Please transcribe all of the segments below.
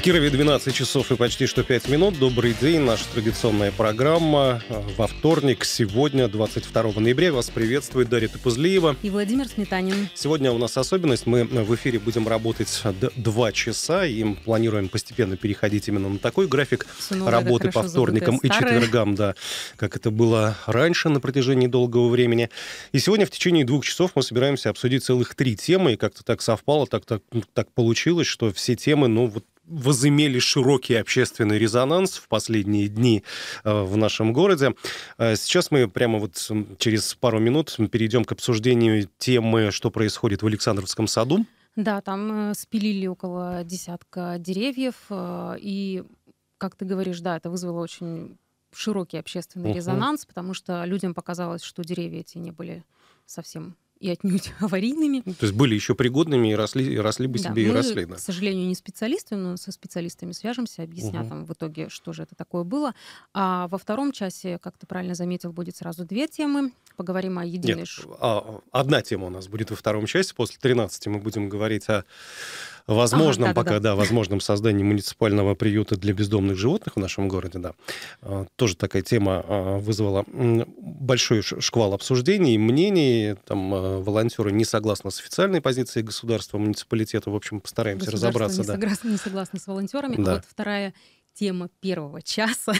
Кирове 12 часов и почти что 5 минут. Добрый день. Наша традиционная программа во вторник, сегодня, 22 ноября. Вас приветствует Дарья Топузлиева и Владимир Сметанин. Сегодня у нас особенность. Мы в эфире будем работать 2 часа и планируем постепенно переходить именно на такой график работы по вторникам и четвергам, да, как это было раньше на протяжении долгого времени. И сегодня в течение 2 часов мы собираемся обсудить целых 3 темы. И как-то так совпало, так получилось, что все темы, возымели широкий общественный резонанс в последние дни в нашем городе. Сейчас мы прямо через пару минут перейдем к обсуждению темы, что происходит в Александровском саду. Да, там спилили около десятка деревьев, и, как ты говоришь, да, это вызвало очень широкий общественный резонанс, потому что людям показалось, что деревья эти не были совсем и отнюдь аварийными. То есть были еще пригодными и росли бы себе и росли. Да. К сожалению, не специалисты, но со специалистами свяжемся, объяснят нам в итоге, что же это такое было. А во втором часе, как ты правильно заметил, будет сразу 2 темы. Поговорим о единой... Одна тема у нас будет во втором часе. После 13 мы будем говорить о возможном возможном создании муниципального приюта для бездомных животных в нашем городе. Да. Тоже такая тема вызвала большой шквал обсуждений, мнений. Там волонтеры не согласны с официальной позицией государства, муниципалитета. В общем, постараемся разобраться. Не согласны с волонтерами. Да. А вот вторая тема первого часа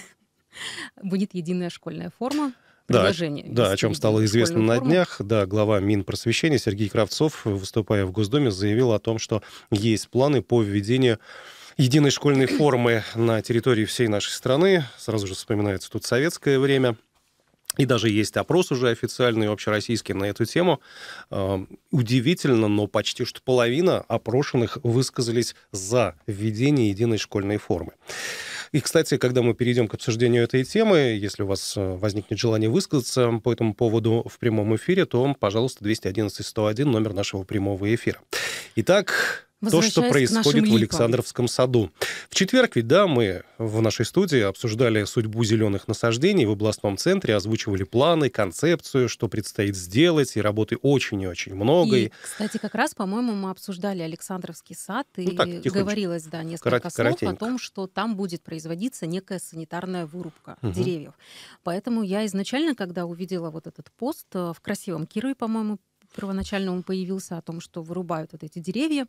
будет единая школьная форма. Да, о чем стало известно на днях. Да, глава Минпросвещения Сергей Кравцов, выступая в Госдуме, заявил о том, что есть планы по введению единой школьной формы на территории всей нашей страны. Сразу же вспоминается тут советское время. И даже есть опрос уже официальный, общероссийский на эту тему. Удивительно, но почти что половина опрошенных высказались за введение единой школьной формы. И, кстати, когда мы перейдем к обсуждению этой темы, если у вас возникнет желание высказаться по этому поводу в прямом эфире, то, пожалуйста, 211-101, номер нашего прямого эфира. Итак, то, что происходит в Александровском саду. В четверг ведь, да, мы в нашей студии обсуждали судьбу зеленых насаждений в областном центре, озвучивали планы, концепцию, что предстоит сделать, и работы очень и очень много. И, кстати, как раз, по-моему, мы обсуждали Александровский сад, и говорилось, да, несколько слов о том, что там будет производиться некая санитарная вырубка деревьев. Поэтому я изначально, когда увидела вот этот пост в красивом Кирове, по-моему, первоначально он появился о том, что вырубают вот эти деревья,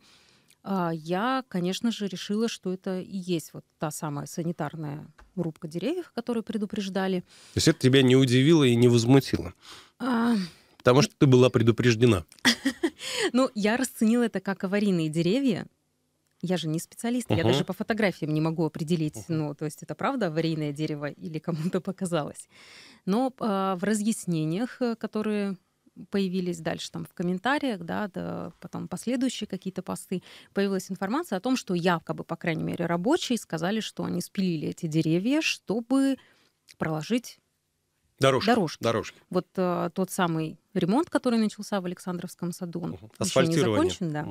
я, конечно же, решила, что это и есть вот та самая санитарная рубка деревьев, которую предупреждали. То есть это тебя не удивило и не возмутило? Потому что ты была предупреждена. Я расценила это как аварийные деревья. Я же не специалист, я даже по фотографиям не могу определить, то есть это правда аварийное дерево или кому-то показалось. Но в разъяснениях, которые появились дальше там в комментариях, да, потом последующие какие-то посты, появилась информация о том, что якобы, по крайней мере, рабочие сказали, что они спилили эти деревья, чтобы проложить дорожки. Вот тот самый ремонт, который начался в Александровском саду, он еще не закончен, да.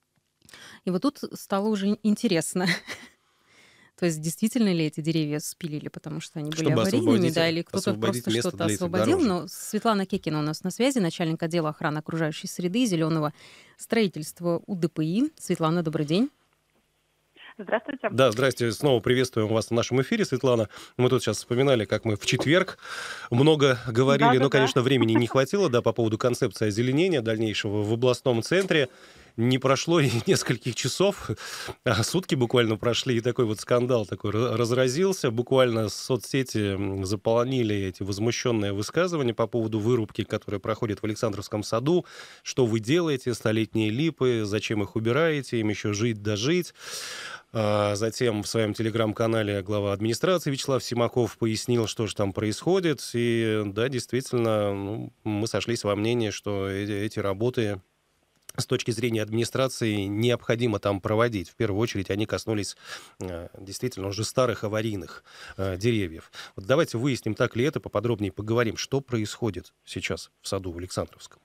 И вот тут стало уже интересно. То есть действительно ли эти деревья спилили, потому что они были аварийными, да, или кто-то просто что-то освободил. Но Светлана Кекина у нас на связи, начальник отдела охраны окружающей среды и зеленого строительства УДПИ. Светлана, добрый день. Здравствуйте. Да, здравствуйте. Снова приветствуем вас в нашем эфире, Светлана. Мы тут сейчас вспоминали, как мы в четверг много говорили, но, конечно, времени не хватило, да, по поводу концепции озеленения дальнейшего в областном центре. Не прошло и нескольких часов, сутки буквально прошли, и такой вот скандал такой разразился. Буквально соцсети заполонили эти возмущенные высказывания по поводу вырубки, которая проходит в Александровском саду. Что вы делаете, столетние липы, зачем их убираете, им еще жить да жить. Затем в своем телеграм-канале глава администрации Вячеслав Симаков пояснил, что же там происходит. И да, действительно, мы сошлись во мнении, что эти работы с точки зрения администрации необходимо там проводить. В первую очередь они коснулись действительно уже старых аварийных деревьев. Вот давайте выясним, так ли это, поподробнее поговорим, что происходит сейчас в саду в Александровском.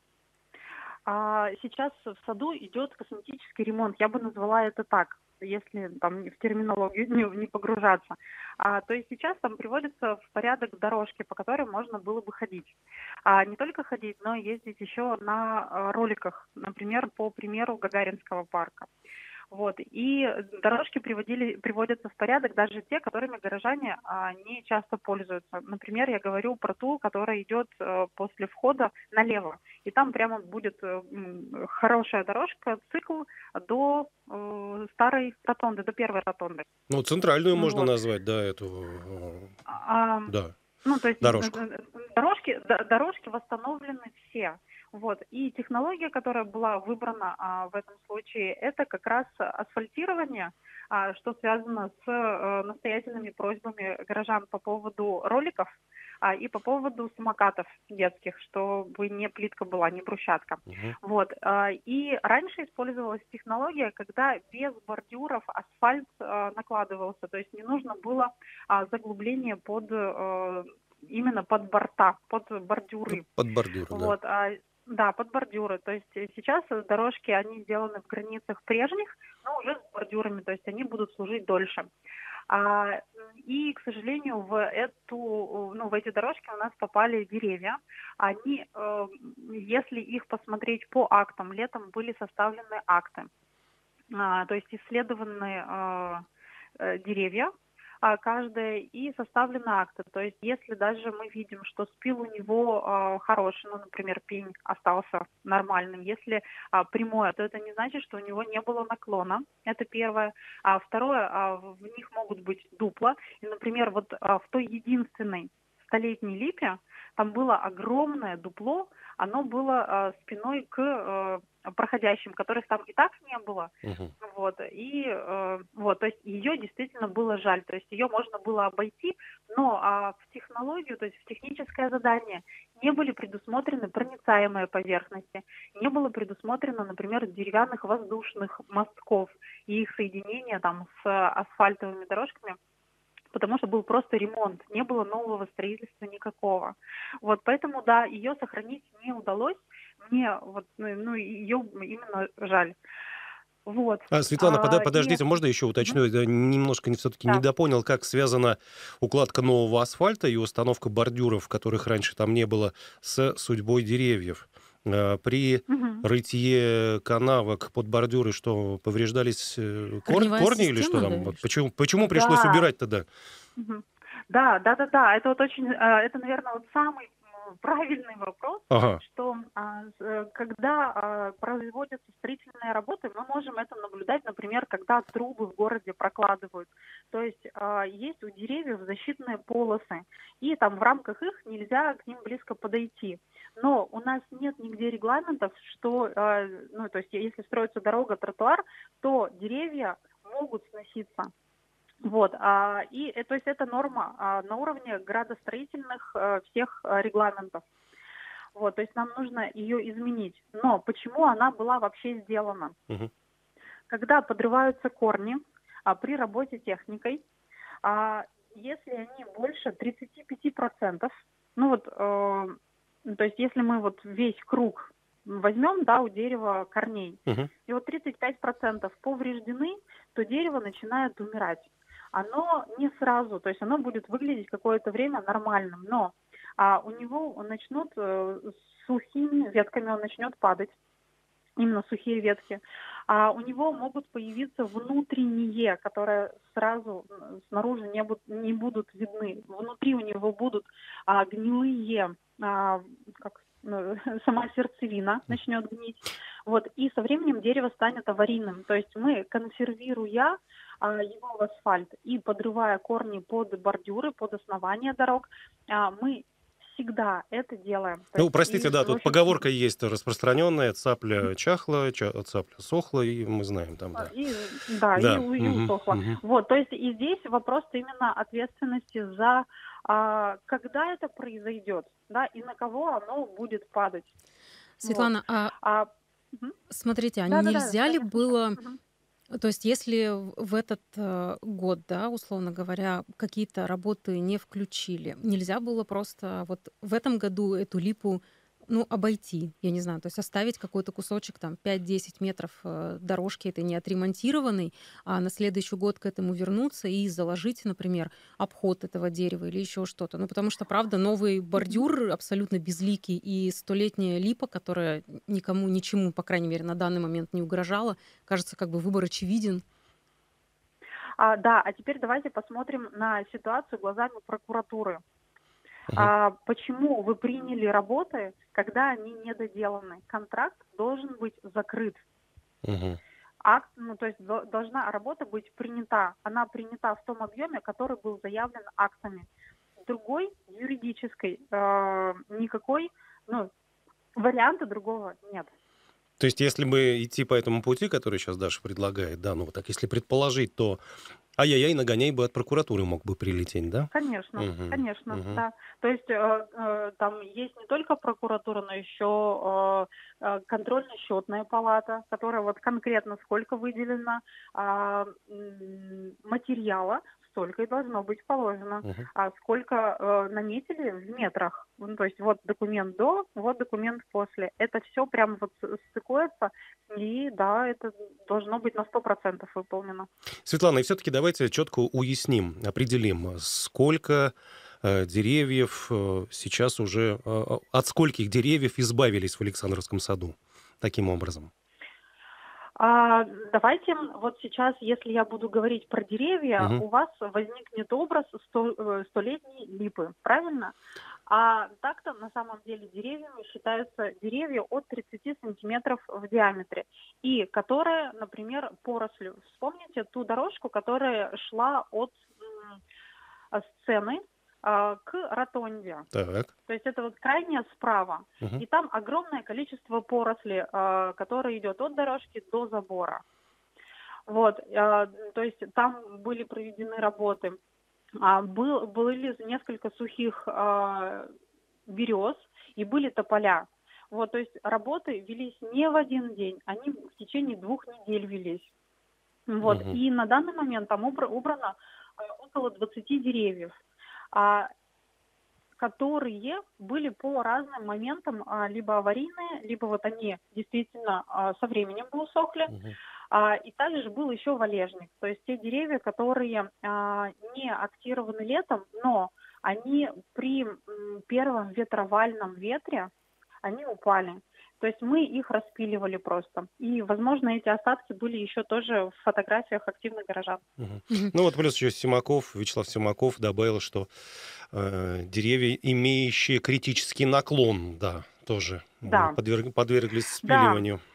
Сейчас в саду идет косметический ремонт. Я бы назвала это так, если там в терминологию не погружаться. То есть сейчас там приводятся в порядок дорожки, по которым можно было бы ходить. Не только ходить, но и ездить еще на роликах, например, по примеру Гагаринского парка. Вот. И дорожки приводятся в порядок, даже те, которыми горожане не часто пользуются. Например, я говорю про ту, которая идет после входа налево. И там прямо будет хорошая дорожка, цикл до старой ротонды, до первой ротонды. Ну, центральную можно Вот. назвать, да, эту, да, Ну, то есть дорожку. дорожки восстановлены все. Вот. И технология, которая была выбрана в этом случае, это как раз асфальтирование, что связано с настоятельными просьбами горожан по поводу роликов и по поводу самокатов детских, чтобы не плитка была, не брусчатка. Вот. И раньше использовалась технология, когда без бордюров асфальт накладывался, то есть не нужно было заглубление именно под борта, под бордюры. Под бордюры, вот, да. Да, под бордюры. То есть сейчас дорожки, они сделаны в границах прежних, но уже с бордюрами, то есть они будут служить дольше. И, к сожалению, в эти дорожки у нас попали деревья. Они, если их посмотреть по актам, летом были составлены акты, то есть исследованы деревья, каждая, и составлены акты. То есть если даже мы видим, что спил у него хороший, ну, например, пень остался нормальным, если прямое, то это не значит, что у него не было наклона. Это первое. А второе, в них могут быть дупла. И, например, вот в той единственной столетней липе там было огромное дупло, оно было спиной к проходящим, которых там и так не было. Вот. То есть ее действительно было жаль. То есть ее можно было обойти, но в технологию, то есть в техническое задание не были предусмотрены проницаемые поверхности, не было предусмотрено, например, деревянных воздушных мостков и их соединения там с асфальтовыми дорожками, потому что был просто ремонт, не было нового строительства никакого. Вот, поэтому, да, ее сохранить не удалось. Мне ее именно жаль. Вот. Светлана, подождите, можно еще уточню? Я немножко все-таки Да. недопонял, как связана укладка нового асфальта и установка бордюров, которых раньше там не было, с судьбой деревьев. При рытье канавок под бордюры что, повреждались корни или что там? Да, Почему пришлось убирать тогда? Да. Это вот очень, это, наверное, вот самый правильный вопрос, что когда производятся строительные работы, мы можем это наблюдать, например, когда трубы в городе прокладывают. То есть есть у деревьев защитные полосы, и там в рамках их нельзя к ним близко подойти. Но у нас нет нигде регламентов, что, то есть если строится дорога, тротуар, то деревья могут сноситься. Вот, то есть это норма на уровне градостроительных всех регламентов. Вот, то есть нам нужно ее изменить. Но почему она была вообще сделана? Когда подрываются корни при работе техникой, если они больше 35%, то есть если мы вот весь круг возьмем, да, у дерева корней, и вот 35% повреждены, то дерево начинает умирать. Оно не сразу, то есть оно будет выглядеть какое-то время нормальным, но у него начнут сухими ветками, он начнет падать, именно сухие ветки. У него могут появиться внутренние, которые сразу снаружи не будут видны. Внутри у него будут гнилые, сама сердцевина начнет гнить. Вот, и со временем дерево станет аварийным. То есть мы, консервируя его в асфальт и подрывая корни под бордюры, под основание дорог, мы всегда это делаем. Простите, да, тут поговорка есть распространенная: цапля чахла, цапля сохла, и мы знаем там, да. И усохла. Вот, то есть и здесь вопрос именно ответственности за когда это произойдет, да, и на кого оно будет падать. Светлана, смотрите, нельзя ли было... То есть если в этот год, да, условно говоря, какие-то работы не включили, нельзя было просто вот в этом году эту липу Ну, обойти, я не знаю, то есть оставить какой-то кусочек, там, 5-10 метров дорожки этой не отремонтированной, а на следующий год к этому вернуться и заложить, например, обход этого дерева или еще что-то. Ну, потому что, правда, новый Мгм. бордюр абсолютно безликий, и столетняя липа, которая никому ничему, по крайней мере, на данный момент не угрожала, кажется, как бы выбор очевиден. Да, а теперь давайте посмотрим на ситуацию глазами прокуратуры. Мгм. Почему вы приняли работы, когда они недоделаны? Контракт должен быть закрыт. Мгм. Акт, ну, то есть должна работа быть принята. Она принята в том объеме, который был заявлен актами. Другой юридической никакой, ну, варианта другого нет. То есть, если бы идти по этому пути, который сейчас Даша предлагает, да, ну вот так, если предположить, то ай-яй-яй, нагоняй бы от прокуратуры мог бы прилететь, да? Конечно, Мгм. конечно, Мгм. да. То есть там есть не только прокуратура, но еще контрольно-счетная палата, которая вот конкретно сколько выделено материала, столько и должно быть положено. Мгм. А сколько наметили в метрах. Ну, то есть вот документ до, вот документ после. Это все прям вот стыкуется, и да, это должно быть на 100% выполнено. Светлана, и все-таки давайте четко уясним, определим, сколько деревьев сейчас уже, от скольких деревьев избавились в Александровском саду таким образом. Давайте вот сейчас, если я буду говорить про деревья, Мгм. у вас возникнет образ столетней липы, правильно? А так-то на самом деле деревьями считаются деревья от 30 сантиметров в диаметре, и которые, например, порослью. Вспомните ту дорожку, которая шла от сцены к ротонде. Так. То есть это вот крайняя справа. Мгм. И там огромное количество поросли, которое идет от дорожки до забора. Вот, то есть там были проведены работы. Были несколько сухих берез и были тополя. Вот, то есть работы велись не в один день, они в течение 2 недель велись. Вот, Мгм. и на данный момент там убрано около 20 деревьев. А которые были по разным моментам либо аварийные, либо вот они действительно со временем бы усохли. Мгм. И также был еще валежник, то есть те деревья, которые не актированы летом, но они при первом ветровальном ветре, они упали. То есть мы их распиливали просто. И, возможно, эти остатки были еще тоже в фотографиях активных горожан. Мгм. Мгм. Ну вот плюс еще Вячеслав Симаков добавил, что деревья, имеющие критический наклон, да, тоже Да, подверглись да. спиливанию.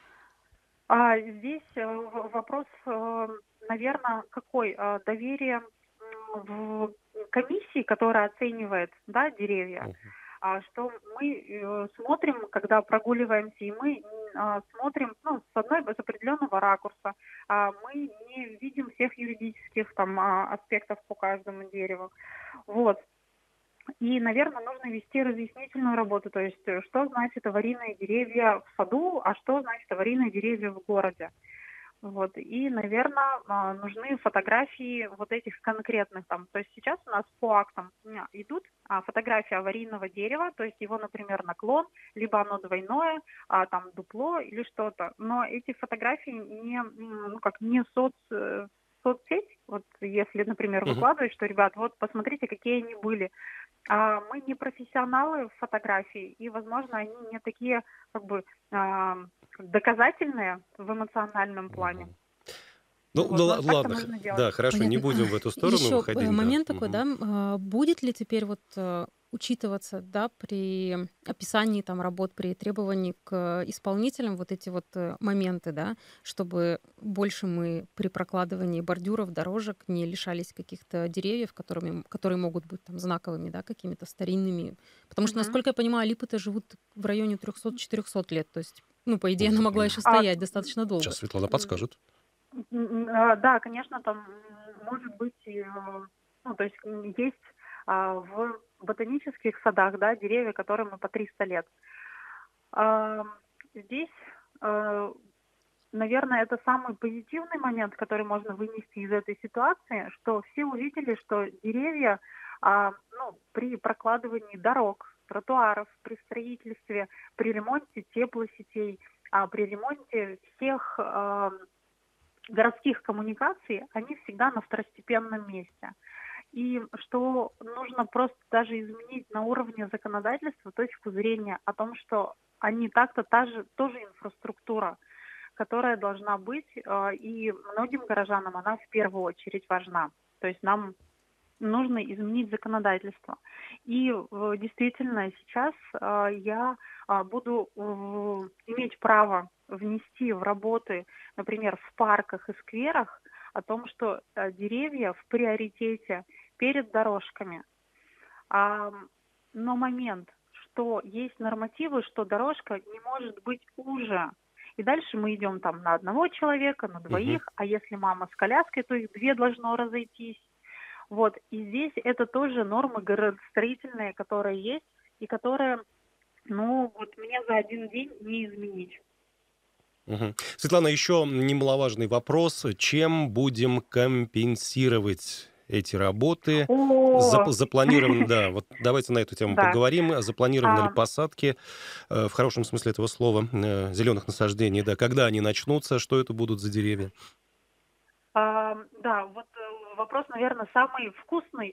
Здесь вопрос, наверное, какой? Доверие в комиссии, которая оценивает, да, деревья. Мгм. Что мы смотрим, когда прогуливаемся, и мы смотрим, ну, с определенного ракурса. Мы не видим всех юридических там аспектов по каждому дереву. Вот. И, наверное, нужно вести разъяснительную работу, то есть что значит аварийные деревья в саду, а что значит аварийные деревья в городе. Вот. И, наверное, нужны фотографии вот этих конкретных там. То есть сейчас у нас по актам идут фотографии аварийного дерева, то есть его, например, наклон, либо оно двойное, там дупло или что-то. Но эти фотографии не соцсеть. Вот если, например, Мгм. выкладывать, что, ребят, вот посмотрите, какие они были. Мы не профессионалы в фотографии, и, возможно, они не такие как бы доказательные в эмоциональном плане. Мгм. Ну, Вот, но так-то ладно, нужно делать. да, хорошо, не Понятно. будем в эту сторону Еще выходить, да. момент такой, Мгм. да, будет ли теперь вот учитываться, да, при описании там работ, при требовании к исполнителям вот эти вот моменты, да, чтобы больше мы при прокладывании бордюров, дорожек не лишались каких-то деревьев, которые могут быть там знаковыми, да, какими-то старинными. Потому что, Мгм. насколько я понимаю, липы-то живут в районе 300-400 лет, то есть, ну, по идее, она могла Мгм. еще А, стоять достаточно долго. Сейчас Светлана м, подскажет. да, конечно, там может быть, ну, то есть есть в ботанических садах, да, деревья, которым и по 300 лет. А, Здесь, э, наверное, это самый позитивный момент, который можно вынести из этой ситуации, что все увидели, что деревья при прокладывании дорог, тротуаров, при строительстве, при ремонте теплосетей, при ремонте всех городских коммуникаций, они всегда на второстепенном месте. И что нужно просто даже изменить на уровне законодательства точку зрения о том, что они так-то тоже инфраструктура, которая должна быть, и многим горожанам она в первую очередь важна. То есть нам нужно изменить законодательство. И действительно сейчас я буду иметь право внести в работы, например, в парках и скверах о том, что деревья в приоритете перед дорожками. Но момент, что есть нормативы, что дорожка не может быть уже. И дальше мы идем там на одного человека, на двоих, а если мама с коляской, то их две должно разойтись. Вот, и здесь это тоже нормы градостроительные, которые есть, и которые, мне за один день не изменить. Светлана, еще немаловажный вопрос. Чем будем компенсировать эти работы? Запланированы, да, вот давайте на эту тему поговорим. Запланированы ли посадки, в хорошем смысле этого слова, зеленых насаждений, да, когда они начнутся, что это будут за деревья? Вопрос, наверное, самый вкусный,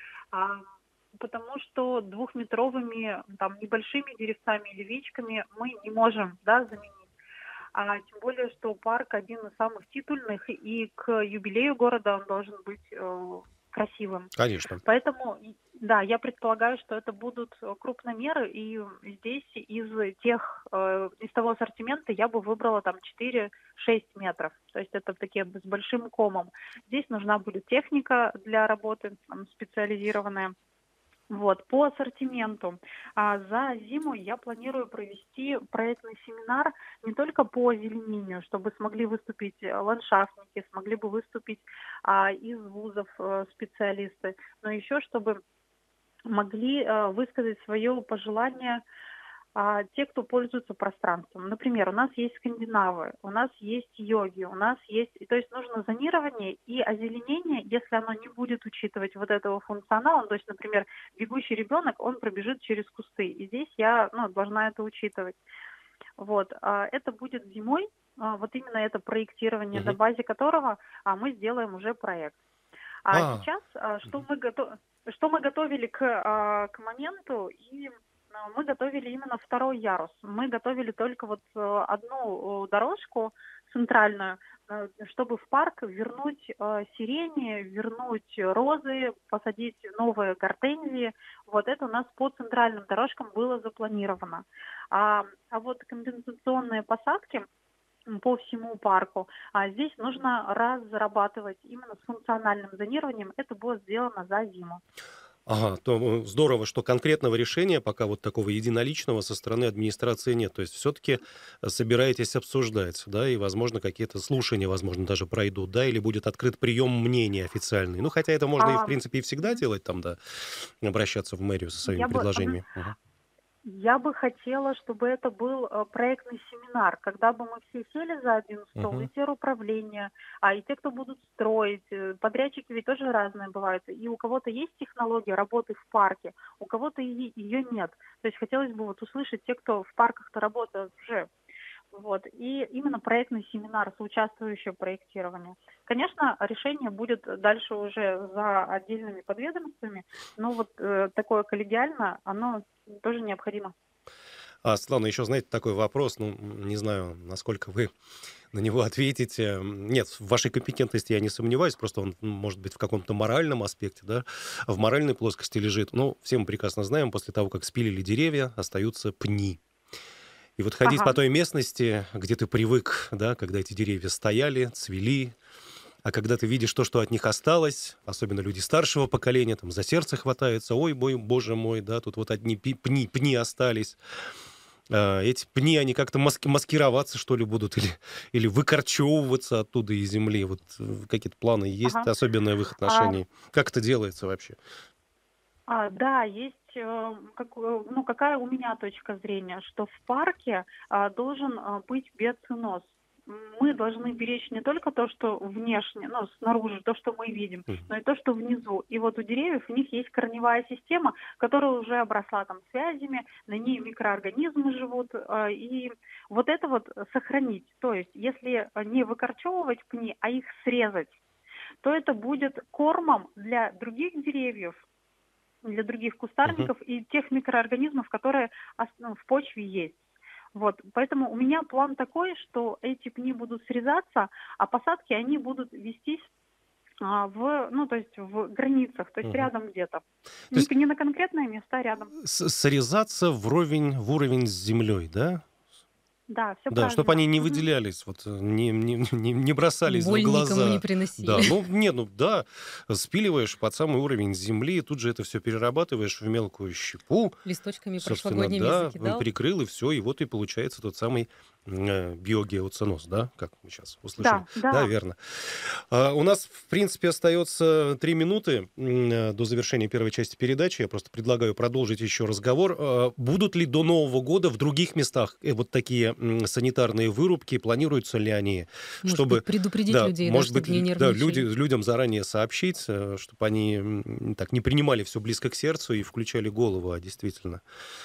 потому что двухметровыми, небольшими деревцами или вечками мы не можем, заменить. Тем более, что парк один из самых титульных, и к юбилею города он должен быть красивым. Конечно. Поэтому, я предполагаю, что это будут крупномеры, и здесь из того ассортимента я бы выбрала 4-6 метров. То есть это такие с большим комом. Здесь нужна будет техника для работы специализированная. По ассортименту. За зиму я планирую провести проектный семинар не только по озеленению, чтобы смогли выступить ландшафтники, смогли бы выступить из вузов специалисты, но еще чтобы могли высказать свое пожелание те, кто пользуется пространством. Например, у нас есть скандинавы, у нас есть йоги, у нас есть... То есть нужно зонирование и озеленение, если оно не будет учитывать вот этого функционала. То есть, например, бегущий ребенок, он пробежит через кусты. И здесь я должна это учитывать. Это будет зимой, именно это проектирование, на базе которого мы сделаем уже проект. Сейчас, что мы готовили к моменту, и мы готовили именно второй ярус. Мы готовили только одну дорожку центральную, чтобы в парк вернуть сирени, вернуть розы, посадить новые гортензии. Это у нас по центральным дорожкам было запланировано. Компенсационные посадки по всему парку. Здесь нужно разрабатывать именно с функциональным зонированием. Это будет сделано за зиму. То здорово, что конкретного решения пока такого единоличного со стороны администрации нет. То есть все-таки собираетесь обсуждать, да, и, возможно, какие-то слушания, возможно, даже пройдут, да, или будет открыт прием мнений официальный. Хотя это можно, в принципе, и всегда делать, обращаться в мэрию со своими предложениями. Я бы хотела, чтобы это был проектный семинар, когда бы мы все сели за один стол, и теруправления, и те, кто будут строить. Подрядчики ведь тоже разные бывают. И у кого-то есть технология работы в парке, у кого-то ее нет. То есть хотелось бы услышать те, кто в парках-то работает уже. И именно проектный семинар, соучаствующее проектирование. Конечно, решение будет дальше уже за отдельными подведомствами, но такое коллегиально, оно тоже необходимо. Светлана, еще, знаете, такой вопрос, не знаю, насколько вы на него ответите. Нет, в вашей компетентности я не сомневаюсь, просто он, может быть, в каком-то моральном аспекте, да, в моральной плоскости лежит. Все мы прекрасно знаем, после того, как спилили деревья, остаются пни. И ходить по той местности, где ты привык, да, когда эти деревья стояли, цвели, а когда ты видишь то, что от них осталось, особенно люди старшего поколения, за сердце хватаются, ой, боже мой, да, тут одни пни остались. Эти пни, они как-то маскироваться, что ли, будут, или выкорчевываться оттуда из земли. Какие-то планы есть, особенные в их отношении? Как это делается вообще? Да, есть, какая у меня точка зрения, что в парке должен быть биоценоз. мы должны беречь не только то, что внешне, ну, снаружи, то, что мы видим, но и то, что внизу. И вот у деревьев у них есть корневая система, которая уже обросла там связями, на ней микроорганизмы живут, и вот это вот сохранить. То есть, если не выкорчевывать пни, а их срезать, то это будет кормом для других деревьев, для других Мгм. кустарников и тех микроорганизмов, которые в почве есть. Вот, поэтому у меня план такой, что эти пни будут срезаться, а посадки, они будут вестись ну, то есть в границах, то есть Мгм. рядом где-то. То есть Не на конкретное место, а рядом. срезаться в уровень с землей, да? Да, все Да, чтобы они правильно. не Мгм. выделялись, вот, не бросались в Боль никому не глаза. Да, приносили. ну, нет, ну да, спиливаешь под самый уровень земли, тут же это все перерабатываешь в мелкую щепу, Листочками собственно, прошлогодними да, закидал. прикрыл, и все, и вот и получается тот самый биогеоценоз, да, как мы сейчас услышали. Да, Да, да. верно. У нас, в принципе, остается 3 минуты до завершения первой части передачи. Я просто предлагаю продолжить еще разговор. Будут ли до Нового года в других местах вот такие санитарные вырубки? Планируются ли они? Может быть, Чтобы, предупредить да, людей, да, может чтобы быть, не да, нервничали. людям заранее сообщить, чтобы они так не принимали все близко к сердцу и включали голову, а действительно.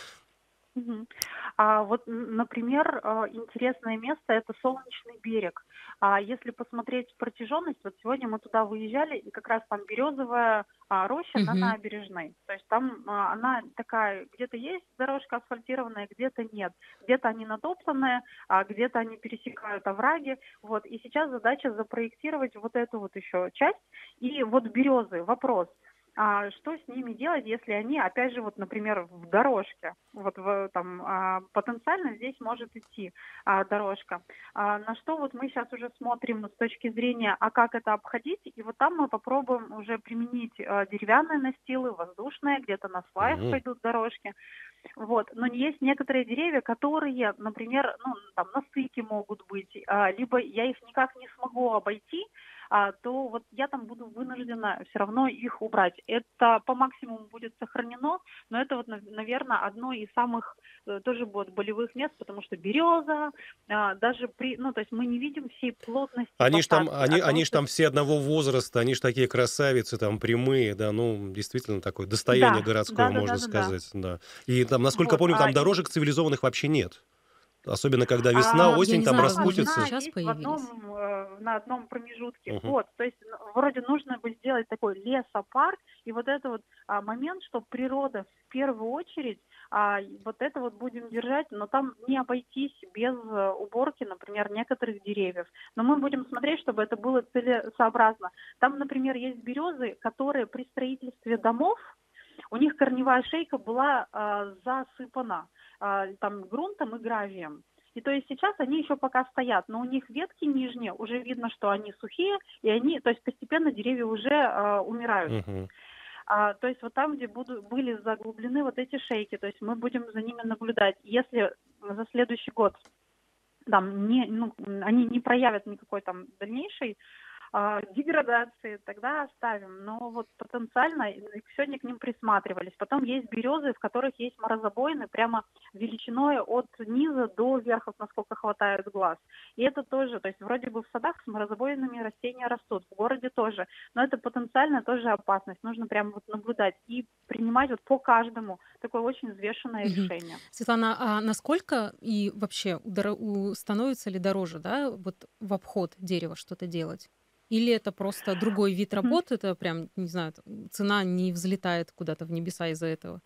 Мгм. Вот, например, интересное место — это Солнечный берег. Если посмотреть протяженность, вот сегодня мы туда выезжали, и как раз там березовая роща на Мгм. набережной. То есть там она такая, где-то есть дорожка асфальтированная, где-то нет. Где-то они натоптанные, а где-то они пересекают овраги. Вот. И сейчас задача запроектировать вот эту вот еще часть. И вот березы, вопрос. Что с ними делать, если они, опять же, вот, например, в дорожке, вот там потенциально здесь может идти дорожка. На что вот мы сейчас уже смотрим с точки зрения, как это обходить, и вот там мы попробуем уже применить деревянные настилы, воздушные, где-то на сваях М. пойдут дорожки. Вот. Но есть некоторые деревья, которые, например, ну, там на стыке могут быть, либо я их никак не смогу обойти, то вот я там буду вынуждена все равно их убрать. Это по максимуму будет сохранено, но это вот, наверное, одно из самых тоже будет болевых мест, потому что береза, даже ну, то есть мы не видим всей плотности Они ж там, посадки, от того, они ж что... там все одного возраста, они ж такие красавицы, там прямые, да, ну, действительно такое достояние Да, городское, да, да, да, можно да, да. сказать, да. И там, насколько Вот, помню, там и дорожек цивилизованных вообще нет. Особенно когда весна, Ну, я осень, не там знаю, может быть, Одна распутится. сейчас есть появились. на одном промежутке. Мгм. Вот, то есть вроде нужно бы сделать такой лесопарк, и вот это вот момент, что природа в первую очередь, вот это вот будем держать, но там не обойтись без уборки, например, некоторых деревьев. Но мы будем смотреть, чтобы это было целесообразно. Там, например, есть березы, которые при строительстве домов, у них корневая шейка была засыпана там грунтом и гравием. И то есть сейчас они еще пока стоят, но у них ветки нижние, уже видно, что они сухие, и они, то есть постепенно деревья уже умирают. Мгм. То есть вот там, где были заглублены вот эти шейки, то есть мы будем за ними наблюдать. Если за следующий год там они не проявят никакой там дальнейшей деградации, тогда оставим. Но вот потенциально сегодня к ним присматривались. Потом есть березы, в которых есть морозобоины прямо величиной от низа до верха, насколько хватает глаз. И это тоже, то есть вроде бы в садах с морозобоинами растения растут, в городе тоже, но это потенциально тоже опасность. Нужно прямо вот наблюдать и принимать вот по каждому такое очень взвешенное Мгм. решение. Светлана, а насколько и вообще становится ли дороже, да, вот в обход дерева что-то делать? Или это просто другой вид работы, это прям, не знаю, цена не взлетает куда-то в небеса из-за этого?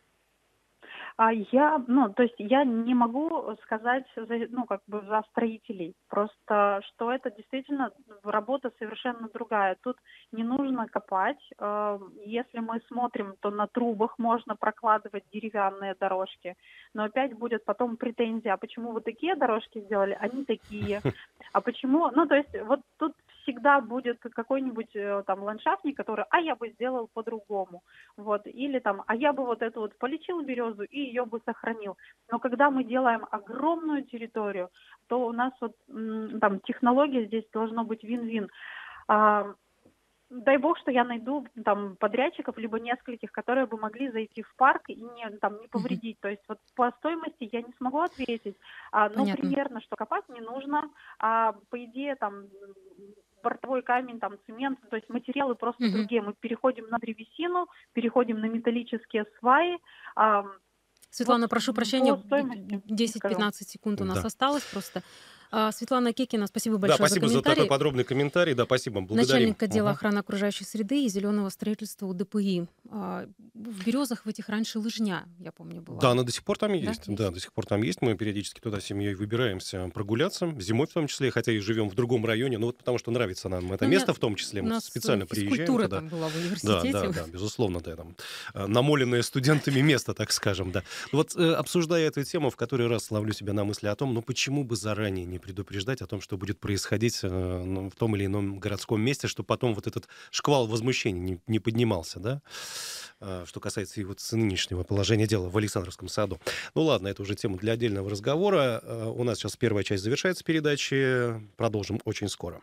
То есть я не могу сказать, как бы за строителей. Просто, что это действительно работа совершенно другая. Тут не нужно копать. Если мы смотрим, то на трубах можно прокладывать деревянные дорожки. Но опять будет потом претензия, а почему вы такие дорожки сделали, а не такие? А почему? Ну, то есть вот тут всегда будет какой-нибудь там ландшафтник, который, я бы сделал по-другому. Вот, или там, я бы вот эту вот полечил березу и ее бы сохранил. Но когда мы делаем огромную территорию, то у нас вот там технология здесь должно быть вин-вин. А, дай бог, что я найду там подрядчиков, либо нескольких, которые бы могли зайти в парк и не повредить. То есть вот по стоимости я не смогу ответить, но Понятно. примерно, что копать не нужно, по идее там бортовой камень, там цемент, то есть материалы просто другие. Мы переходим на древесину, переходим на металлические сваи. Светлана, Вот прошу по прощения, стоимости не скажу. 10-15 секунд у нас Да. осталось просто. Светлана Кекина, спасибо Да, большое за спасибо за такой комментарий. подробный комментарий. Да, спасибо, благодарим. Начальник отдела Мгм. охраны окружающей среды и зеленого строительства УДПИ. В Березах в этих раньше лыжня, я помню, Да, была. она до сих пор там Да, есть. есть? Да, до сих пор там есть. Мы периодически туда с семьей выбираемся прогуляться, зимой в том числе, хотя и живем в другом районе, но вот потому что нравится нам это Ну, у меня- место в том числе, У мы нас специально приезжаем физкультура туда. там была в Да, университете. да, безусловно, да, там намоленное студентами место, так скажем, да. Вот обсуждая эту тему, в который раз ловлю себя на мысли о том, ну почему бы заранее не предупреждать о том, что будет происходить в том или ином городском месте, чтобы потом вот этот шквал возмущений не поднимался, да, что касается и вот нынешнего положения дела в Александровском саду. Ну ладно, это уже тема для отдельного разговора. У нас сейчас первая часть завершается передачи, продолжим очень скоро.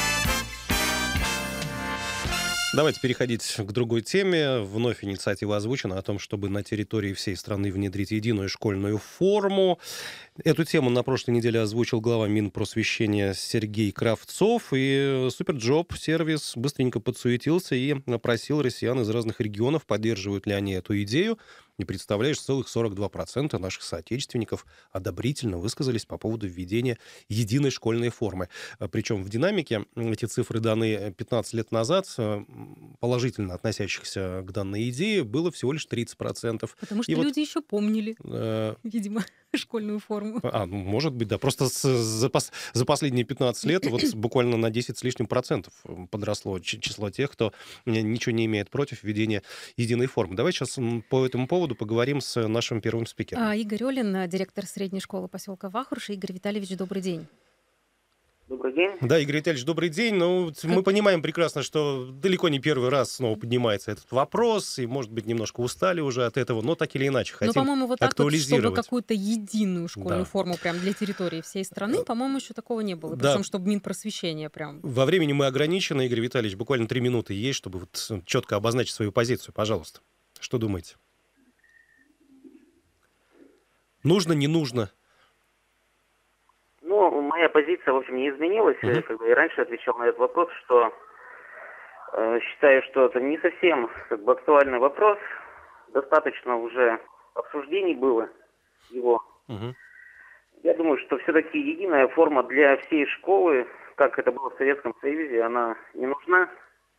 Давайте переходить к другой теме. Вновь инициатива озвучена о том, чтобы на территории всей страны внедрить единую школьную форму. Эту тему на прошлой неделе озвучил глава Минпросвещения Сергей Кравцов. И Суперджоп сервис быстренько подсуетился и опросил россиян из разных регионов, поддерживают ли они эту идею. Не представляешь, целых 42% наших соотечественников одобрительно высказались по поводу введения единой школьной формы. Причем в динамике эти цифры даны 15 лет назад, положительно относящихся к данной идее, было всего лишь 30%. Потому что И вот, люди еще помнили, э, видимо, школьную форму. может быть, да. Просто за последние 15 лет вот буквально на 10 с лишним процентов подросло число тех, кто ничего не имеет против введения единой формы. Давай сейчас по этому поводу поговорим с нашим первым спикером. Игорь Олин, директор средней школы поселка Вахруши. Игорь Витальевич, добрый день. Добрый день. Да, Игорь Витальевич, добрый день. Ну, мы понимаем прекрасно, что далеко не первый раз снова поднимается этот вопрос, и, может быть, немножко устали уже от этого, но так или иначе Ну, хотим по-моему, вот так вот, чтобы актуализировать. какую-то единую школьную Да. форму прям для территории всей страны, по-моему, еще такого не было. Да. Причем, чтобы Минпросвещение прям... Во времени мы ограничены, Игорь Витальевич, буквально 3 минуты есть, чтобы вот четко обозначить свою позицию. Пожалуйста. Что думаете? Нужно, не нужно? Ну, моя позиция, в общем, не изменилась. Я как бы и раньше отвечал на этот вопрос, что считаю, что это не совсем как бы актуальный вопрос. Достаточно уже обсуждений было его. Мгм. Я думаю, что все-таки единая форма для всей школы, как это было в Советском Союзе, она не нужна.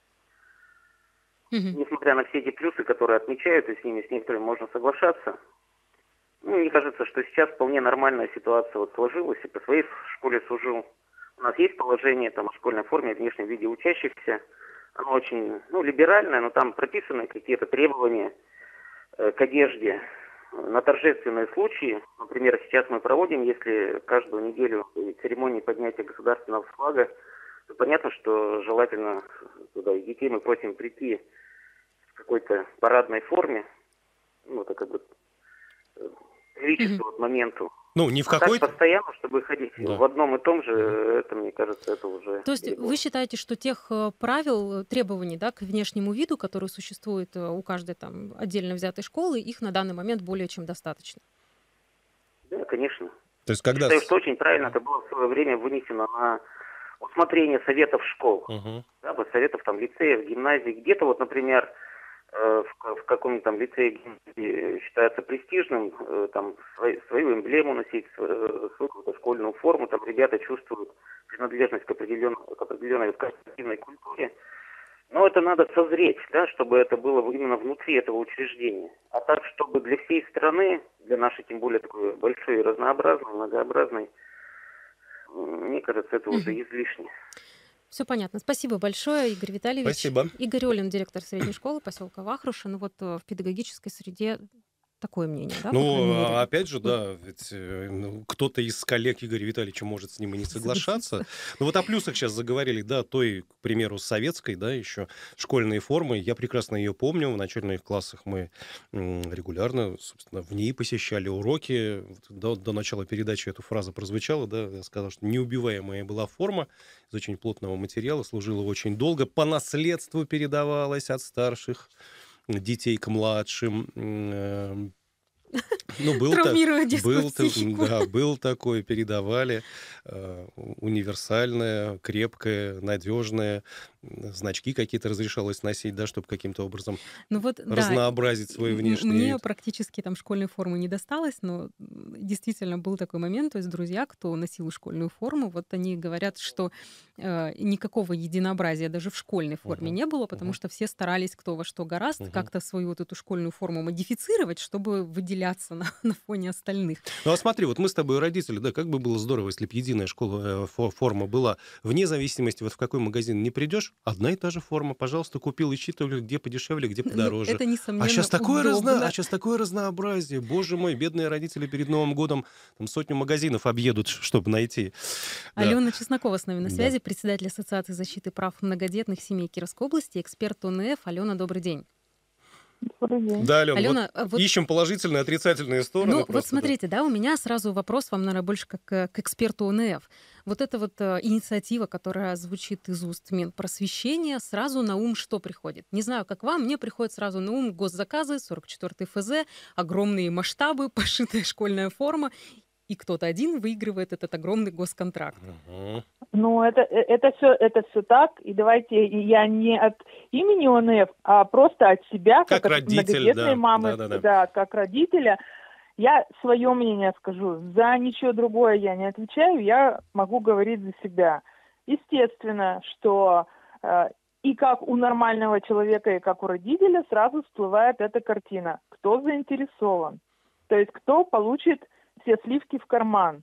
Мгм. Несмотря на все эти плюсы, которые отмечают, и с некоторыми можно соглашаться. Ну, мне кажется, что сейчас вполне нормальная ситуация вот сложилась, и по своей школе сужу. У нас есть положение там, о школьной форме, о внешнем виде учащихся. Оно очень либеральное, но там прописаны какие-то требования к одежде на торжественные случаи. Например, сейчас мы проводим, если каждую неделю церемонии поднятия государственного флага, то понятно, что желательно туда и детей мы просим прийти в какой-то парадной форме. Ну, это как бы приличествует моменту. Ну, не в А какой-то... так постоянно, чтобы ходить Да. в одном и том же, это, мне кажется, это уже... То есть перебор. вы считаете, что тех правил, требований, да, к внешнему виду, которые существуют у каждой там отдельно взятой школы, их на данный момент более чем достаточно? Да, конечно. То есть, когда... Считаю, что очень правильно это было в свое время вынесено на усмотрение советов школ. Мгм. Да, вот советов там лицеев, гимназий. Где-то вот, например, в каком-нибудь там лицее гимназии считается престижным там свою эмблему носить, свою какую-то школьную форму. Там ребята чувствуют принадлежность к определенной корпоративной культуре. Но это надо созреть, да, чтобы это было именно внутри этого учреждения. А так, чтобы для всей страны, для нашей, тем более, такой большой, разнообразной, многообразной, мне кажется, это уже излишне. Все понятно. Спасибо большое, Игорь Витальевич. Спасибо. Игорь Олин, директор средней школы поселка Вахруши. Ну вот в педагогической среде такое мнение, да, по крайней Ну, мере. опять же, да, ведь кто-то из коллег Игоря Витальевича может с ним и не соглашаться. Ну вот о плюсах сейчас заговорили, да, той, к примеру, советской, да, еще школьной формы. Я прекрасно ее помню. В начальных классах мы регулярно, собственно, в ней посещали уроки. До начала передачи эта фраза прозвучала, да, я сказал, что неубиваемая была форма из очень плотного материала, служила очень долго, по наследству передавалась от старших детей к младшим. Ну, Травмируя детскую психику. был такой, передавали. Универсальное, крепкое, надежное. Значки какие-то разрешалось носить, да, чтобы каким-то образом Ну вот, да, разнообразить свой внешний мне вид. практически там школьной формы не досталось, но действительно был такой момент, то есть друзья, кто носил школьную форму, вот они говорят, что никакого единообразия даже в школьной форме не было, потому что все старались кто во что гораст как-то свою вот эту школьную форму модифицировать, чтобы выделяться на фоне остальных. Ну, а смотри, вот мы с тобой родители, да, как бы было здорово, если бы единая форма была, вне зависимости, вот в какой магазин не придешь, одна и та же форма, пожалуйста, купил, ищи только где подешевле, где Ну, подороже. это, несомненно, А сейчас такое, удобно. сейчас такое разнообразие. Боже мой, бедные родители перед Новым годом там 100 магазинов объедут, чтобы найти. Да. Алена Чеснокова с нами на Да. связи, председатель Ассоциации защиты прав многодетных семей Кировской области, эксперт ОНФ. Алена, добрый день. Добрый день. Да, Алена, Алена, вот ищем положительные, отрицательные стороны. Ну, вот просто, смотрите, да, у меня сразу вопрос вам, наверное, больше как к эксперту ОНФ. Вот эта вот инициатива, которая звучит из уст Минпросвещения, сразу на ум что приходит? Не знаю, как вам, мне приходит сразу на ум госзаказы, 44-й ФЗ, огромные масштабы, пошитая школьная форма, и кто-то один выигрывает этот огромный госконтракт. Ну, это все так. И давайте я не от имени ОНФ, а просто от себя, Как от родитель, многодетной да, мамы, да. как родителя. Я свое мнение скажу. За ничего другое я не отвечаю, я могу говорить за себя. Естественно, что и как у нормального человека, и как у родителя сразу всплывает эта картина. Кто заинтересован? То есть кто получит все сливки в карман?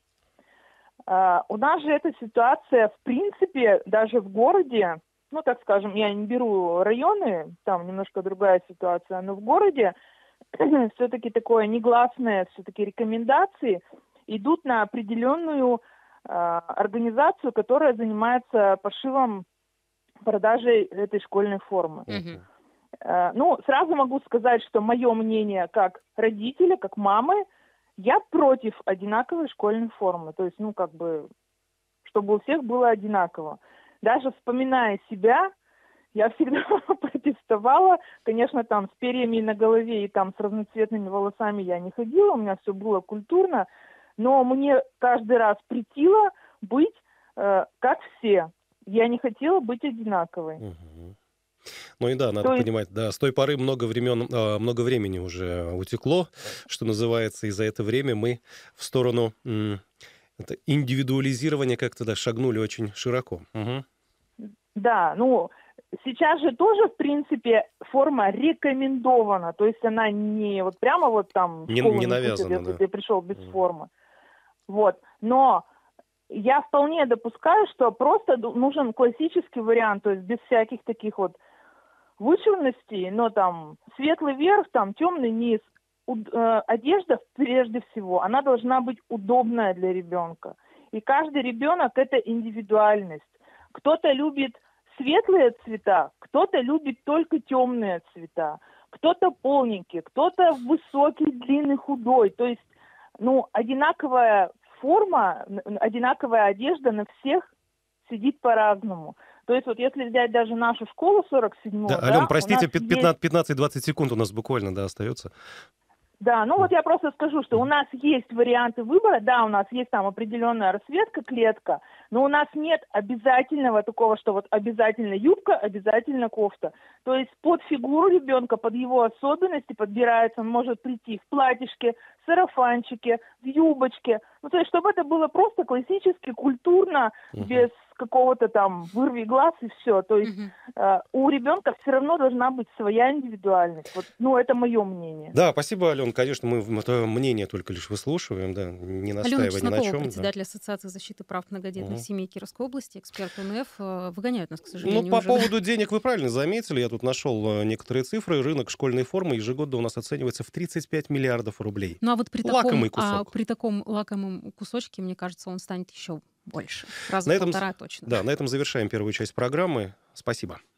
У нас же эта ситуация, в принципе, даже в городе, ну, так скажем, я не беру районы, там немножко другая ситуация, но в городе все-таки такое негласное, все-таки рекомендации идут на определенную организацию, которая занимается пошивом, продажей этой школьной формы. Ну, сразу могу сказать, что мое мнение как родителя, как мамы, я против одинаковой школьной формы. То есть, ну, как бы, чтобы у всех было одинаково. Даже вспоминая себя, я всегда протестовала. Конечно, там с перьями на голове и там с разноцветными волосами я не ходила, у меня все было культурно, но мне каждый раз претило быть как все. Я не хотела быть одинаковой. Ну и да, надо понимать, да, с той поры много времени уже утекло, что называется, и за это время мы в сторону индивидуализирования как-то шагнули очень широко. Да, ну, сейчас же тоже, в принципе, форма рекомендована, то есть она не вот прямо вот там в школу не навязана, если да. ты пришел без формы. Вот, но я вполне допускаю, что просто нужен классический вариант, то есть без всяких таких вот вычурностей, но там светлый верх, там темный низ. Одежда, прежде всего, она должна быть удобная для ребенка. И каждый ребенок – это индивидуальность. Кто-то любит светлые цвета, кто-то любит только темные цвета, кто-то полненький, кто-то высокий, длинный, худой. То есть, ну, одинаковая форма, одинаковая одежда на всех сидит по-разному. То есть вот если взять даже нашу школу 47-ю... Да, Ален, простите, 15-20 секунд у нас буквально, да, остается. Да, ну вот я просто скажу, что у нас есть варианты выбора, да, у нас есть там определенная расцветка, клетка, но у нас нет обязательного такого, что вот обязательно юбка, обязательно кофта. То есть под фигуру ребенка, под его особенности подбирается, он может прийти в платьишке, сарафанчике, в юбочке. Ну то есть чтобы это было просто классически, культурно, без какого-то там вырви глаз и все. То есть у ребенка все равно должна быть своя индивидуальность. Вот, ну, это мое мнение. Да, спасибо, Алена. Конечно, мы твое мнение только лишь выслушиваем, да, не Алена настаивая ни на Чеснокова, чем. председатель Ассоциации защиты прав многодетных Мгм. семей Кировской области, эксперт УНФ, выгоняют нас, к Ну, сожалению, по уже. Да. поводу денег вы правильно заметили. Я тут нашел некоторые цифры. Рынок школьной формы ежегодно у нас оценивается в 35 миллиардов рублей. Ну а вот при Лакомый таком, кусок. при таком лакомом кусочке, мне кажется, он станет еще больше. Раза На этом, полтора точно. да, на этом завершаем первую часть программы. Спасибо.